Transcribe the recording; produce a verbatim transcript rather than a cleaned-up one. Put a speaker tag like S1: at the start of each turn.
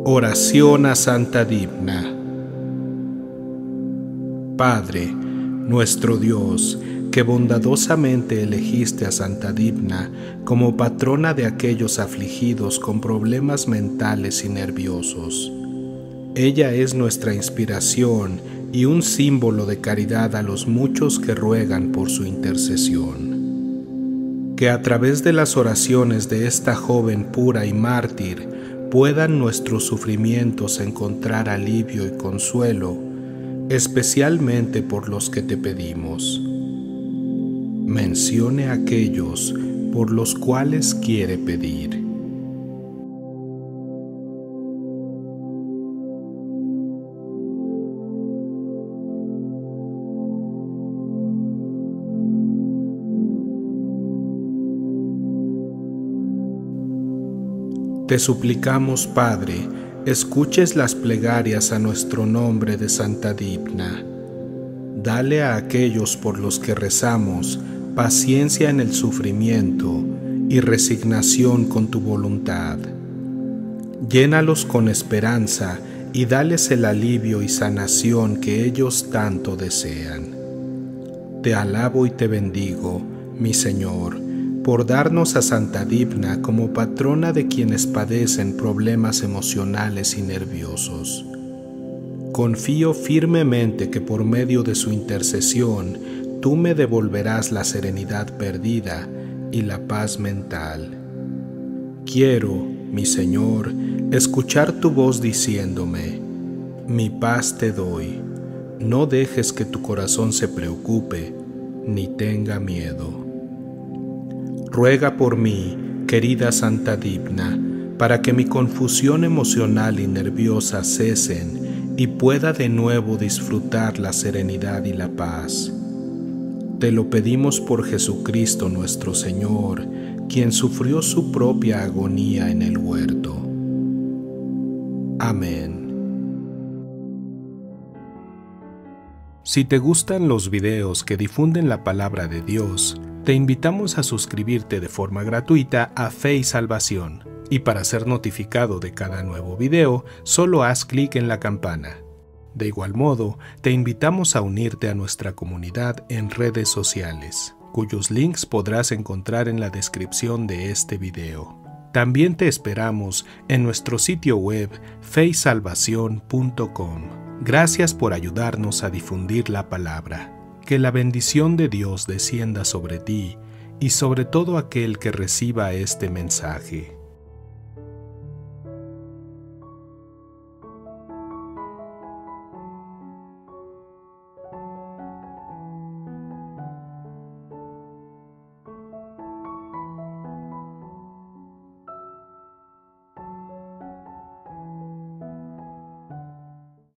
S1: Oración a Santa Dibna. Padre, nuestro Dios, que bondadosamente elegiste a Santa Dibna como patrona de aquellos afligidos con problemas mentales y nerviosos. Ella es nuestra inspiración y un símbolo de caridad a los muchos que ruegan por su intercesión. Que a través de las oraciones de esta joven pura y mártir puedan nuestros sufrimientos encontrar alivio y consuelo, especialmente por los que te pedimos. Mencione aquellos por los cuales quiere pedir. Te suplicamos, Padre, escuches las plegarias a nuestro nombre de Santa Dibna. Dale a aquellos por los que rezamos paciencia en el sufrimiento y resignación con tu voluntad. Llénalos con esperanza y dales el alivio y sanación que ellos tanto desean. Te alabo y te bendigo, mi Señor, por darnos a Santa Dibna como patrona de quienes padecen problemas emocionales y nerviosos. Confío firmemente que por medio de su intercesión tú me devolverás la serenidad perdida y la paz mental. Quiero, mi Señor, escuchar tu voz diciéndome: mi paz te doy. No dejes que tu corazón se preocupe ni tenga miedo. Ruega por mí, querida Santa Dibna, para que mi confusión emocional y nerviosa cesen y pueda de nuevo disfrutar la serenidad y la paz. Te lo pedimos por Jesucristo nuestro Señor, quien sufrió su propia agonía en el huerto. Amén. Si te gustan los videos que difunden la palabra de Dios, te invitamos a suscribirte de forma gratuita a Fe y Salvación, y para ser notificado de cada nuevo video, solo haz clic en la campana. De igual modo, te invitamos a unirte a nuestra comunidad en redes sociales, cuyos links podrás encontrar en la descripción de este video. También te esperamos en nuestro sitio web fe y salvación punto com. Gracias por ayudarnos a difundir la palabra. Que la bendición de Dios descienda sobre ti y sobre todo aquel que reciba este mensaje.